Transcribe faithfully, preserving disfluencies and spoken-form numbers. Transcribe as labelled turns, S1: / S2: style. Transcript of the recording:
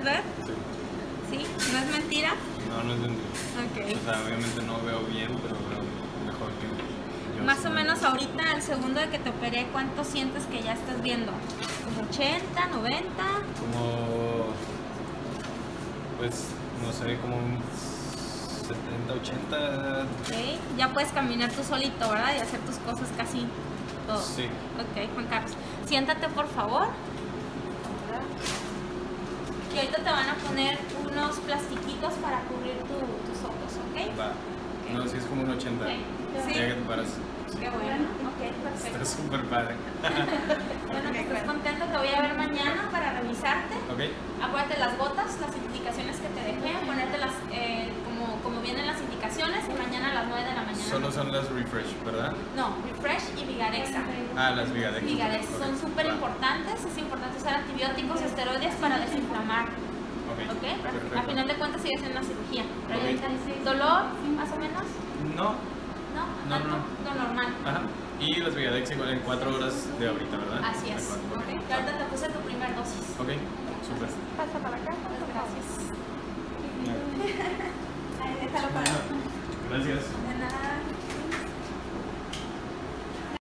S1: puedes ver?
S2: Sí.
S1: ¿Sí? ¿No es mentira?
S2: No, no es mentira.
S1: Ok.
S2: O sea, obviamente no veo bien, pero veo mejor que yo.
S1: Más
S2: sí
S1: o
S2: me
S1: menos
S2: veo.
S1: ahorita, al segundo de que te operé, ¿cuánto sientes que ya estás viendo? ¿Como ochenta, noventa?
S2: Como, pues, no sé, como un setenta, ochenta.
S1: Ok. Ya puedes caminar tú solito, ¿verdad? Y hacer tus cosas casi todo.
S2: Sí.
S1: Ok, Juan Carlos. Siéntate, por favor. Y ahorita te van a poner unos plastiquitos para cubrir tu- tus ojos, ¿ok?
S2: Va. No, sí es como un ochenta.
S1: Ok. Sí.
S2: Ya que te paras.
S1: Qué bueno. Ok, perfecto.
S2: Está súper padre.
S1: Bueno, que estés contento, te voy a ver mañana para revisarte.
S2: Ok.
S1: Acuérdate las gotas, las indicaciones que te dejé, ponértelas eh, como, como vienen las indicaciones y mañana a las nueve de la mañana.
S2: Solo son las refresh, ¿verdad?
S1: No, Refresh y Vigarexa.
S2: Ah, las Vigadex.
S1: Vigarex
S2: Ok,
S1: son súper
S2: va.
S1: importantes, es importante usar antibióticos, esteroides para desinflamar.
S2: Ok,
S1: ¿Ok?
S2: perfecto.
S1: A final de cuentas sigue siendo una cirugía.
S2: Ok.
S1: ¿Dolor, más o menos?
S2: No.
S1: ¿No?
S2: No,
S1: ¿Alto?
S2: no.
S1: Lo normal.
S2: Ajá. Y las Vigadex igual en cuatro horas de ahorita, ¿verdad?
S1: Así es.
S2: De acuerdo.
S1: Ok. Que ahorita te puse tu primer dosis.
S2: Ok, súper.
S1: Pasa para acá. Muchas gracias.
S2: Ya.
S1: Ay, déjalo para.
S2: Gracias.
S1: De nada.